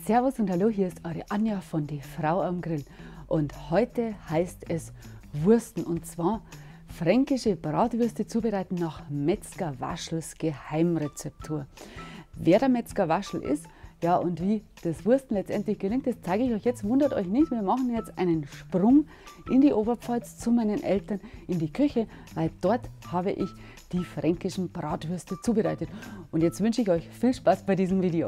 Servus und hallo, hier ist eure Anja von Die Frau am Grill und heute heißt es Wursten und zwar fränkische Bratwürste zubereiten nach Metzger Waschels Geheimrezeptur. Wer der Metzger Waschel ist, ja, und wie das Wursten letztendlich gelingt, das zeige ich euch jetzt. Wundert euch nicht, wir machen jetzt einen Sprung in die Oberpfalz zu meinen Eltern in die Küche, weil dort habe ich die fränkischen Bratwürste zubereitet. Und jetzt wünsche ich euch viel Spaß bei diesem Video.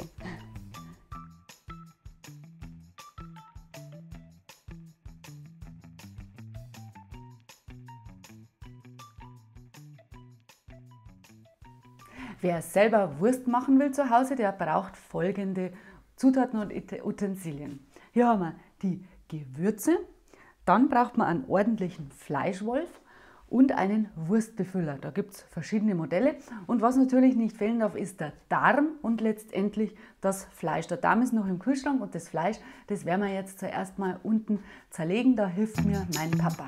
Wer selber Wurst machen will zu Hause, der braucht folgende Zutaten und Utensilien. Hier haben wir die Gewürze, dann braucht man einen ordentlichen Fleischwolf und einen Wurstbefüller. Da gibt es verschiedene Modelle und was natürlich nicht fehlen darf, ist der Darm und letztendlich das Fleisch. Der Darm ist noch im Kühlschrank und das Fleisch, das werden wir jetzt zuerst mal unten zerlegen. Da hilft mir mein Papa.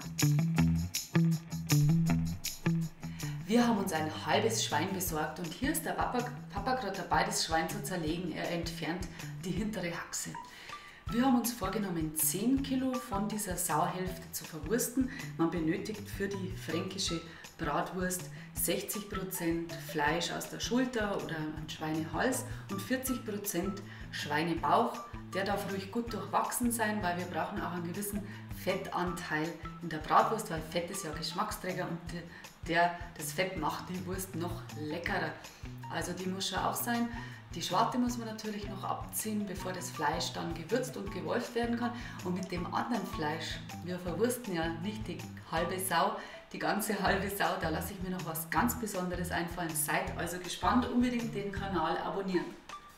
Wir haben uns ein halbes Schwein besorgt und hier ist der Papa gerade dabei, das Schwein zu zerlegen. Er entfernt die hintere Haxe. Wir haben uns vorgenommen, 10 Kilo von dieser Sauhälfte zu verwursten. Man benötigt für die fränkische Bratwurst 60% Fleisch aus der Schulter oder ein Schweinehals und 40% Schweinebauch. Der darf ruhig gut durchwachsen sein, weil wir brauchen auch einen gewissen Fettanteil in der Bratwurst, weil Fett ist ja Geschmacksträger und das Fett macht die Wurst noch leckerer. Also die muss schon auch sein. Die Schwarte muss man natürlich noch abziehen, bevor das Fleisch dann gewürzt und gewolft werden kann. Und mit dem anderen Fleisch, wir verwursten ja nicht die halbe Sau, die ganze halbe Sau, da lasse ich mir noch was ganz Besonderes einfallen. Seid also gespannt, unbedingt den Kanal abonnieren.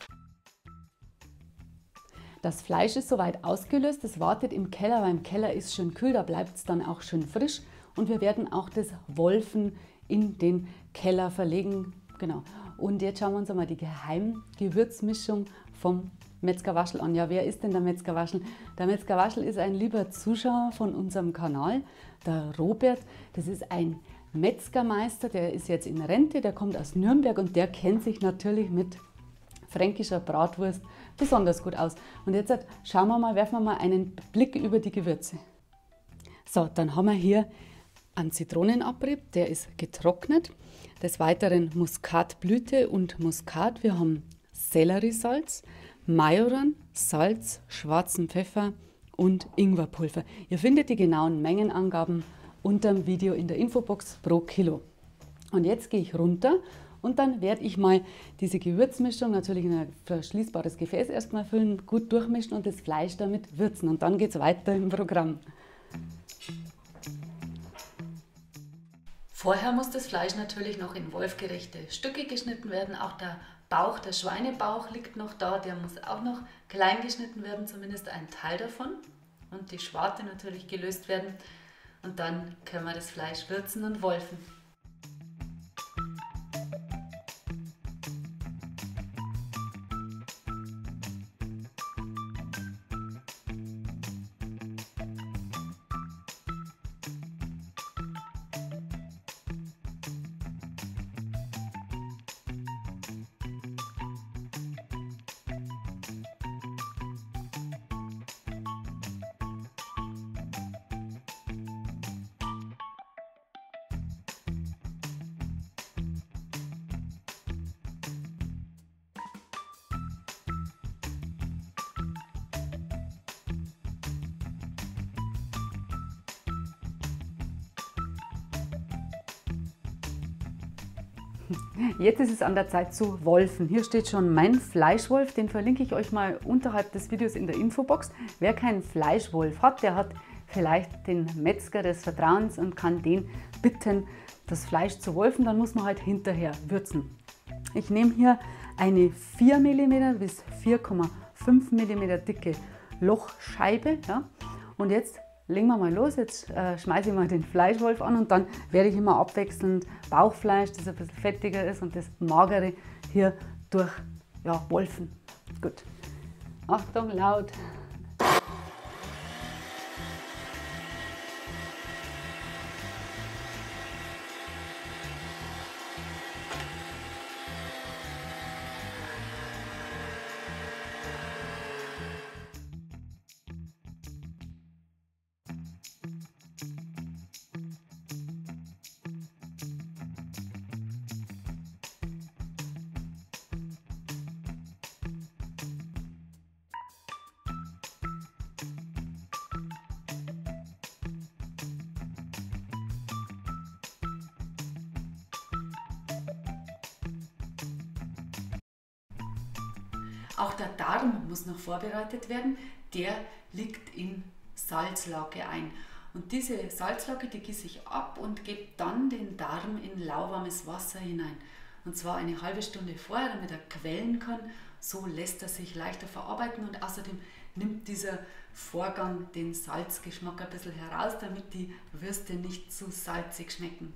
Das Fleisch ist soweit ausgelöst, es wartet im Keller, weil im Keller ist schön kühl, da bleibt es dann auch schön frisch. Und wir werden auch das Wolfen in den Keller verlegen. Genau. Und jetzt schauen wir uns einmal die Geheimgewürzmischung vom Metzger Waschel an. Ja, wer ist denn der Metzger Waschel? Der Metzger Waschel ist ein lieber Zuschauer von unserem Kanal, der Robert. Das ist ein Metzgermeister, der ist jetzt in Rente, der kommt aus Nürnberg und der kennt sich natürlich mit fränkischer Bratwurst besonders gut aus. Und jetzt schauen wir mal, werfen wir mal einen Blick über die Gewürze. So, dann haben wir hier einen Zitronenabrieb, der ist getrocknet. Des Weiteren Muskatblüte und Muskat. Wir haben Selleriesalz, Majoran, Salz, schwarzen Pfeffer und Ingwerpulver. Ihr findet die genauen Mengenangaben unter dem Video in der Infobox pro Kilo. Und jetzt gehe ich runter und dann werde ich mal diese Gewürzmischung natürlich in ein verschließbares Gefäß erstmal füllen, gut durchmischen und das Fleisch damit würzen. Und dann geht es weiter im Programm. Vorher muss das Fleisch natürlich noch in wolfgerechte Stücke geschnitten werden. Auch der Bauch, der Schweinebauch liegt noch da, der muss auch noch klein geschnitten werden, zumindest ein Teil davon. Und die Schwarte natürlich gelöst werden. Und dann können wir das Fleisch würzen und wolfen. Jetzt ist es an der Zeit zu wolfen. Hier steht schon mein Fleischwolf, den verlinke ich euch mal unterhalb des Videos in der Infobox. Wer keinen Fleischwolf hat, der hat vielleicht den Metzger des Vertrauens und kann den bitten, das Fleisch zu wolfen. Dann muss man halt hinterher würzen. Ich nehme hier eine 4 mm bis 4,5 mm dicke Lochscheibe. Ja, und jetzt legen wir mal los, jetzt schmeiße ich mal den Fleischwolf an und dann werde ich immer abwechselnd Bauchfleisch, das ein bisschen fettiger ist und das magere hier durch wolfen. Gut. Achtung, laut. Auch der Darm muss noch vorbereitet werden. Der liegt in Salzlake ein. Und diese Salzlake, die gieße ich ab und gebe dann den Darm in lauwarmes Wasser hinein. Und zwar eine halbe Stunde vorher, damit er quellen kann. So lässt er sich leichter verarbeiten und außerdem nimmt dieser Vorgang den Salzgeschmack ein bisschen heraus, damit die Würste nicht zu salzig schmecken.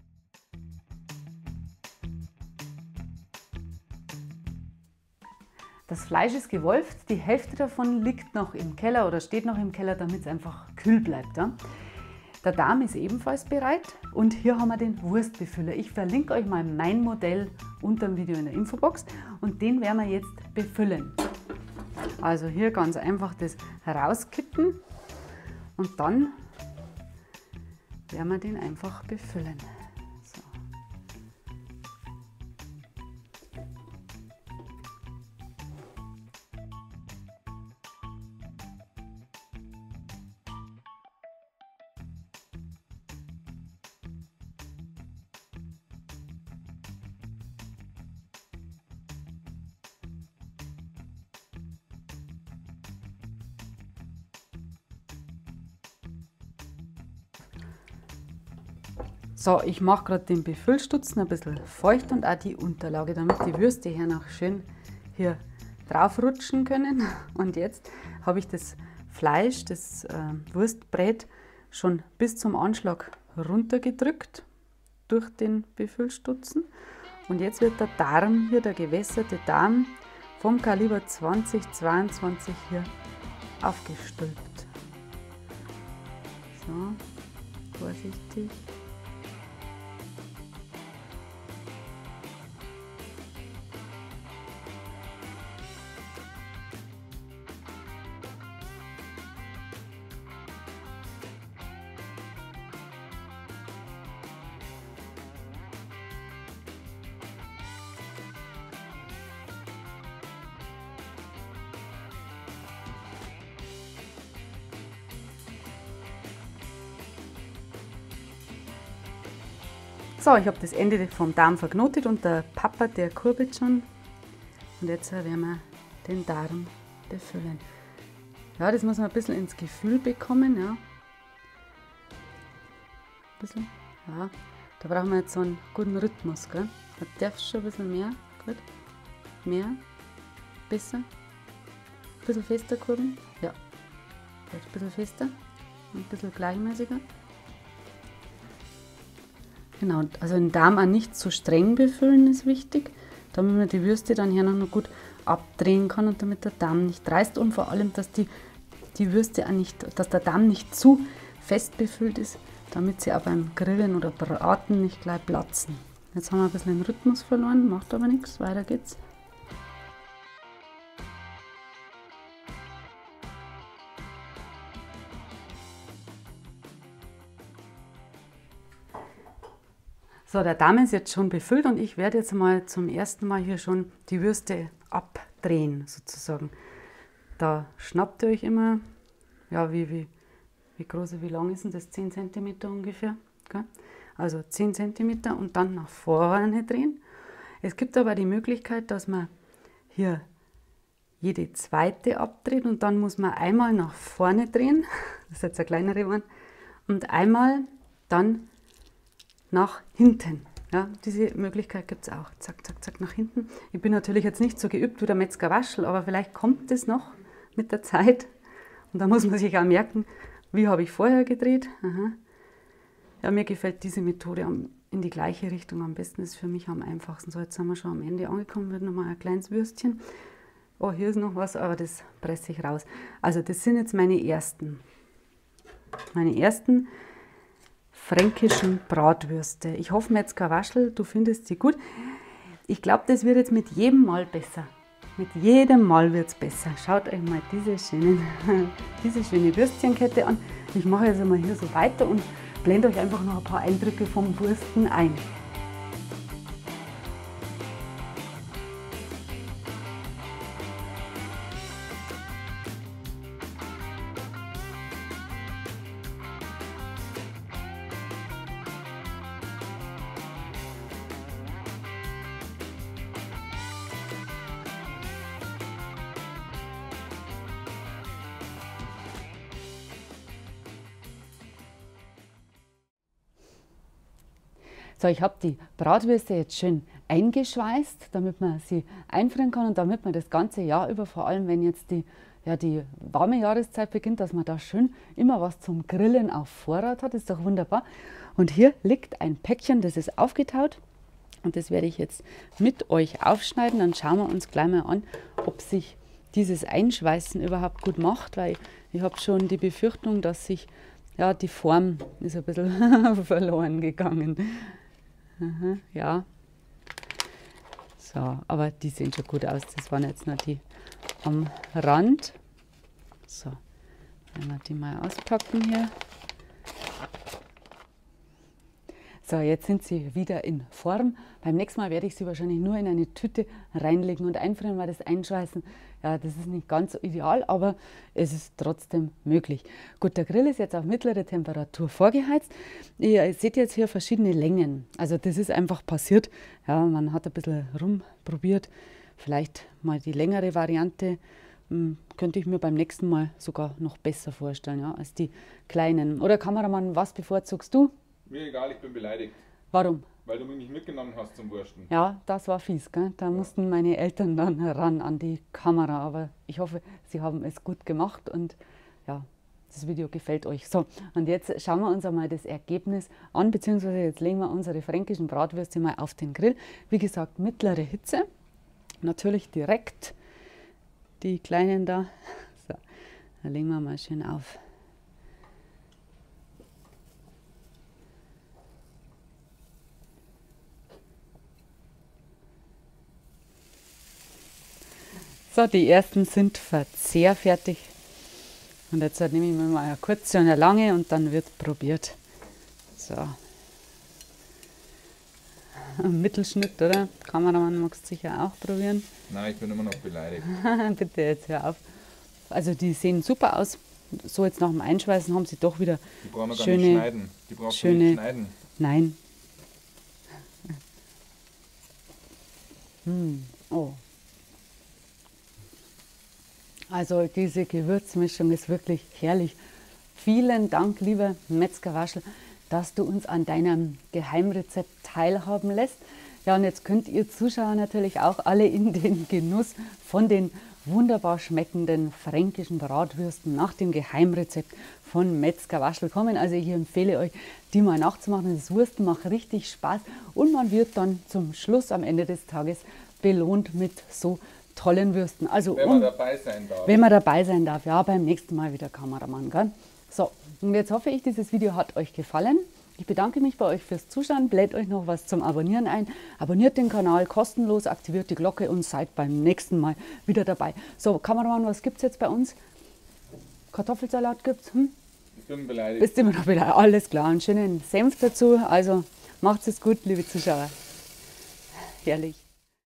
Das Fleisch ist gewolft, die Hälfte davon liegt noch im Keller oder steht noch im Keller, damit es einfach kühl bleibt. Ja? Der Darm ist ebenfalls bereit und hier haben wir den Wurstbefüller. Ich verlinke euch mal mein Modell unter dem Video in der Infobox und den werden wir jetzt befüllen. Also hier ganz einfach das herauskippen und dann werden wir den einfach befüllen. So. So, ich mache gerade den Befüllstutzen ein bisschen feucht und auch die Unterlage, damit die Würste hier noch schön hier drauf rutschen können. Und jetzt habe ich das Fleisch, das Wurstbrät, schon bis zum Anschlag runtergedrückt durch den Befüllstutzen. Und jetzt wird der Darm hier, der gewässerte Darm vom Kaliber 2022 hier aufgestülpt. So, vorsichtig. So, ich habe das Ende vom Darm verknotet und der Papa, der kurbelt schon. Und jetzt werden wir den Darm befüllen. Ja, das muss man ein bisschen ins Gefühl bekommen. Ja. Ein bisschen, ja. Da brauchen wir jetzt so einen guten Rhythmus. Gell? Da darf es schon ein bisschen mehr. Gut. Mehr. Besser. Ein bisschen fester kurbeln. Ja. Jetzt ein bisschen fester. Ein bisschen gleichmäßiger. Genau, also den Darm auch nicht zu streng befüllen ist wichtig, damit man die Würste dann hier noch gut abdrehen kann und damit der Darm nicht reißt und vor allem, dass die Würste auch nicht, dass der Darm nicht zu fest befüllt ist, damit sie auch beim Grillen oder Braten nicht gleich platzen. Jetzt haben wir ein bisschen den Rhythmus verloren, macht aber nichts, weiter geht's. So, der Darm ist jetzt schon befüllt und ich werde jetzt mal zum ersten Mal hier schon die Würste abdrehen, sozusagen. Da schnappt ihr euch immer, ja, wie groß, wie lang ist denn das? 10 cm ungefähr. Gell? Also 10 cm und dann nach vorne drehen. Es gibt aber die Möglichkeit, dass man hier jede zweite abdreht und dann muss man einmal nach vorne drehen, das ist jetzt eine kleinere one, und einmal dann nach hinten. Ja, diese Möglichkeit gibt es auch. Zack, zack, zack, nach hinten. Ich bin natürlich jetzt nicht so geübt wie der Metzger Waschl, aber vielleicht kommt es noch mit der Zeit. Und da muss man sich auch merken, wie habe ich vorher gedreht. Aha. Ja, mir gefällt diese Methode in die gleiche Richtung am besten, ist für mich am einfachsten. So, jetzt sind wir schon am Ende angekommen, wird nochmal ein kleines Würstchen. Oh, hier ist noch was, aber das presse ich raus. Also das sind jetzt meine ersten fränkischen Bratwürste. Ich hoffe, Metzger Waschl, du findest sie gut. Ich glaube, das wird jetzt mit jedem Mal besser. Mit jedem Mal wird es besser. Schaut euch mal diese schöne Würstchenkette an. Ich mache jetzt einmal hier so weiter und blende euch einfach noch ein paar Eindrücke vom Wursten ein. So, ich habe die Bratwürste jetzt schön eingeschweißt, damit man sie einfrieren kann und damit man das ganze Jahr über, vor allem wenn jetzt die warme Jahreszeit beginnt, dass man da schön immer was zum Grillen auf Vorrat hat. Das ist doch wunderbar. Und hier liegt ein Päckchen, das ist aufgetaut. Und das werde ich jetzt mit euch aufschneiden. Dann schauen wir uns gleich mal an, ob sich dieses Einschweißen überhaupt gut macht, weil ich habe schon die Befürchtung, dass sich die Form ist ein bisschen verloren gegangen. Aha, ja. So, aber die sehen schon gut aus. Das waren jetzt noch die am Rand. So, wenn wir die mal auspacken hier. So, jetzt sind sie wieder in Form. Beim nächsten Mal werde ich sie wahrscheinlich nur in eine Tüte reinlegen und einfrieren, weil das Einschweißen, ja, das ist nicht ganz so ideal, aber es ist trotzdem möglich. Gut, der Grill ist jetzt auf mittlere Temperatur vorgeheizt. Ihr seht jetzt hier verschiedene Längen. Also das ist einfach passiert. Ja, man hat ein bisschen rumprobiert. Vielleicht mal die längere Variante könnte ich mir beim nächsten Mal sogar noch besser vorstellen, ja, als die kleinen. Oder Kameramann, was bevorzugst du? Mir egal, ich bin beleidigt. Warum? Weil du mich nicht mitgenommen hast zum Wursten. Ja, das war fies, gell? Da mussten meine Eltern dann ran an die Kamera. Aber ich hoffe, sie haben es gut gemacht und ja, das Video gefällt euch. So, und jetzt schauen wir uns einmal das Ergebnis an, beziehungsweise jetzt legen wir unsere fränkischen Bratwürste mal auf den Grill. Wie gesagt, mittlere Hitze. Natürlich direkt die kleinen da. So, da legen wir mal schön auf. So, die ersten sind verzehrfertig. Und jetzt nehme ich mir mal eine kurze und eine lange und dann wird probiert. So. Ein Mittelschnitt, oder? Kameramann, magst du sicher auch probieren? Nein, ich bin immer noch beleidigt. Bitte, jetzt hör auf. Also die sehen super aus. So jetzt nach dem Einschweißen haben sie doch wieder Die brauchen wir gar schöne, nicht schneiden. Die brauchst du nicht schneiden. Nein. Oh. Also diese Gewürzmischung ist wirklich herrlich. Vielen Dank, lieber Metzger Waschl, dass du uns an deinem Geheimrezept teilhaben lässt. Ja, und jetzt könnt ihr Zuschauer natürlich auch alle in den Genuss von den wunderbar schmeckenden fränkischen Bratwürsten nach dem Geheimrezept von Metzger Waschl kommen. Also ich empfehle euch, die mal nachzumachen. Das Wursten macht richtig Spaß und man wird dann zum Schluss am Ende des Tages belohnt mit so tollen Würsten. Also wenn man dabei sein darf. Wenn man dabei sein darf, ja, beim nächsten Mal wieder Kameramann, gell? So, und jetzt hoffe ich, dieses Video hat euch gefallen. Ich bedanke mich bei euch fürs Zuschauen, bläht euch noch was zum Abonnieren ein. Abonniert den Kanal kostenlos, aktiviert die Glocke und seid beim nächsten Mal wieder dabei. So, Kameramann, was gibt es jetzt bei uns? Kartoffelsalat gibt's? Ich bin beleidigt. Bist immer noch beleidigt? Alles klar, einen schönen Senf dazu. Also macht's es gut, liebe Zuschauer. Herrlich.